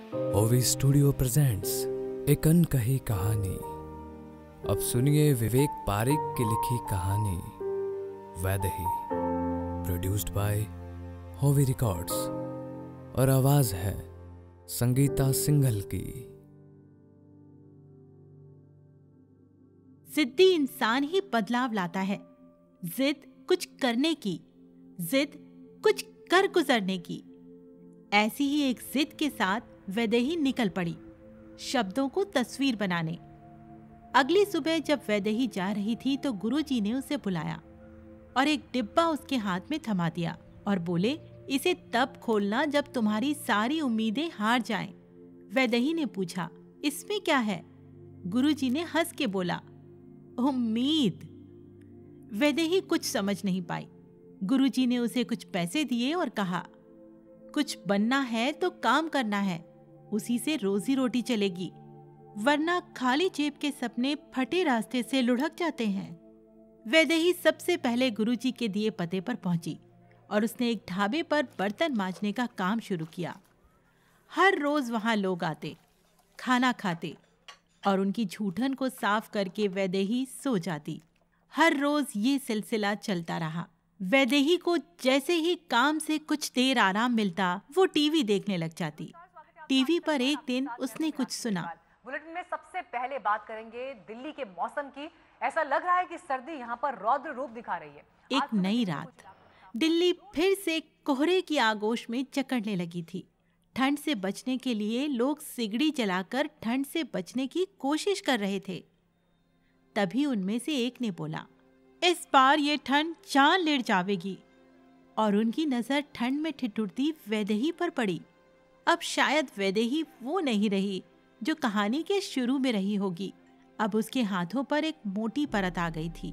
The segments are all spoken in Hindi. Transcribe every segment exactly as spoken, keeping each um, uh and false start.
ओवी स्टूडियो प्रेजेंट्स एक अनकही कहानी। अब सुनिए विवेक पारिक की लिखी कहानी Vaidehi, produced by Hovi records, और आवाज है संगीता सिंघल की। जिद्दी इंसान ही बदलाव लाता है। जिद कुछ करने की, जिद कुछ कर गुजरने की। ऐसी ही एक जिद के साथ वैदेही निकल पड़ी, शब्दों को तस्वीर बनाने। अगली सुबह जब वैदेही जा रही थी तो गुरुजी ने उसे बुलाया और एक डिब्बा उसके हाथ में थमा दिया और बोले, इसे तब खोलना जब तुम्हारी सारी उम्मीदें हार जाएं। वैदेही ने पूछा, इसमें क्या है? गुरुजी ने हंस के बोला, उम्मीद। वैदेही कुछ समझ नहीं पाई। गुरुजी ने उसे कुछ पैसे दिए और कहा, कुछ बनना है तो काम करना है, उसी से रोजी रोटी चलेगी, वरना खाली जेब के सपने फटे रास्ते से लुढ़क जाते हैं। वैदेही सबसे पहले गुरुजी के दिए पते पर पहुंची और उसने एक ढाबे पर बर्तन मांजने का काम शुरू किया। हर रोज वहां लोग आते, खाना खाते और उनकी झूठन को साफ करके वैदेही सो जाती। हर रोज ये सिलसिला चलता रहा। वैदेही को जैसे ही काम से कुछ देर आराम मिलता, वो टीवी देखने लग जाती। टीवी पर एक दिन उसने कुछ सुना। बुलेटिन में सबसे पहले बात करेंगे दिल्ली के मौसम की। ऐसा लग रहा है कि सर्दी यहाँ पर रौद्र रूप दिखा रही है। एक नई रात दिल्ली फिर से कोहरे की आगोश में जकड़ने लगी थी। ठंड से बचने के लिए लोग सिगड़ी जलाकर ठंड से बचने की कोशिश कर रहे थे। तभी उनमें से एक ने बोला, इस बार ये ठंड जान लेट जावेगी। और उनकी नजर ठंड में ठिठुरती वैदेही पर पड़ी। अब शायद वैदेही वो नहीं रही जो कहानी के शुरू में रही होगी। अब उसके हाथों पर एक मोटी परत आ गई थी।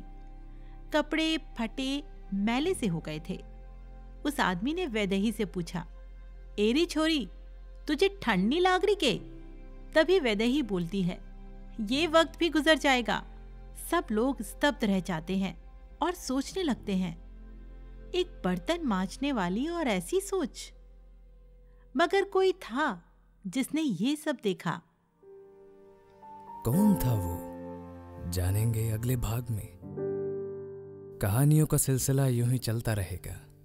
कपड़े फटे मैले से हो गए थे। उस आदमी ने वैदेही से पूछा, एरी छोरी, तुझे ठंड नहीं लाग रही के? तभी वैदेही बोलती है, ये वक्त भी गुजर जाएगा। सब लोग स्तब्ध रह जाते हैं और सोचने लगते हैं, एक बर्तन मांजने वाली और ऐसी सोच। मगर कोई था जिसने ये सब देखा। कौन था वो, जानेंगे अगले भाग में। कहानियों का सिलसिला यूं ही चलता रहेगा।